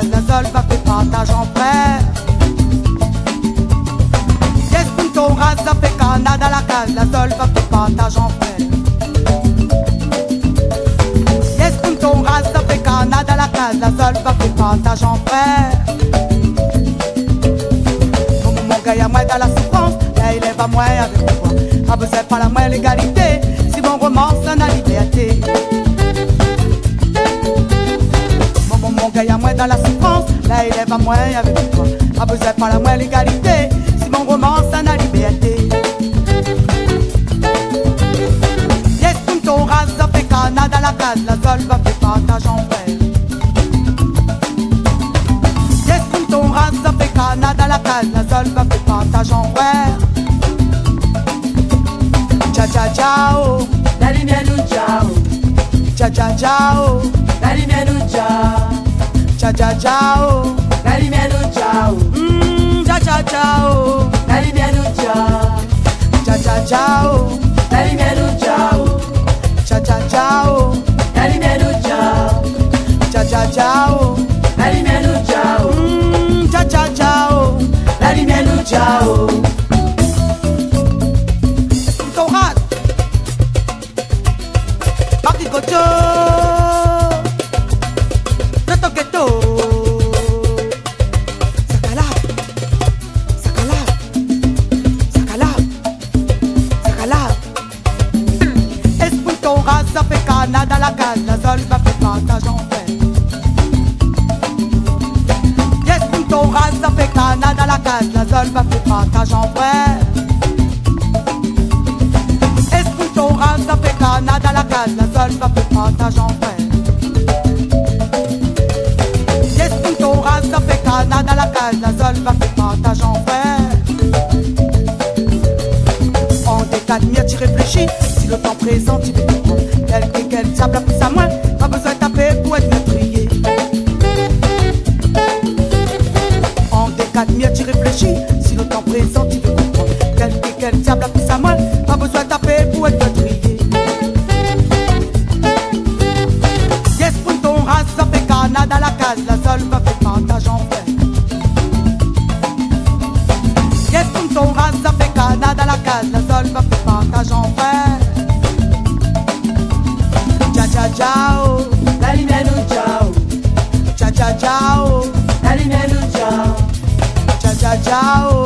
case, la seule va fait partage en frère. Yes, punto, raza fait Canada, la case, la seule va fait partage en frère. Yes, punto, raza fait Canada, la case, la seule va fait partage en frère. Mon gars, y'a moi dans la souffrance, là il est pas moi avec moi. Pas besoin pas la moi l'égalité, si mon romance en a liberté. Mon gars, y'a moi dans la souffrance, là il est pas moi avec toi. Pas besoin pas la moi l'égalité, si mon romance en a liberté. Yes, punto, raza fait Canada, la case, la seule va faire partage en frère. Yes, punto, raza fait Canada, la case, la seule va faire partage en frère. Ciao, ciao, ciao, la lumière nous ciao. Ciao, ciao, ciao, la lumière nous ciao. ciao, ciao, ciao, la lumière nous ciao. ciao, ciao, ciao, la lumière nous ciao. ciao, ciao, ciao, la lumière nous ciao. ciao, ciao, ciao, la lumière nous ciao. ciao, ciao, ciao, la lumière nous ciao. ciao, ciao, ciao, la lumière nous ciao. Torad, Marty Gocho, Nato Ghetto, Sakalab, Sakalab, Sakalab, Sakalab. Espunto raza fait Canada, la case, la seule va faire partage en fait. Espunto raza fait Canada, la case, la seule va faire partage en frère. Raza fait Canada, la case, la seule va faire partage en frère. Yes, punto, raza fait Canada, la case, la seule va faire partage en frère. En décadmire, tu réfléchis, si le temps présent, tu veux te prendre. Quel sable pousse à moins, pas besoin de taper pour être meurtrier. En décadmire, tu réfléchis, si le temps présent, tu veux comprendre. Quel diable pousse à moins, pas besoin de taper pour être meurtrier. Yes, punto, raza fait Canada, la case, la seule va faire partage en frère. Yes, punto, raza fait Canada, la case, la seule va faire partage en frère. Ciao, ciao, ciao, la lumière nous ciao. ciao, ciao, ciao, la lumière nous ciao. ciao, ciao, ciao,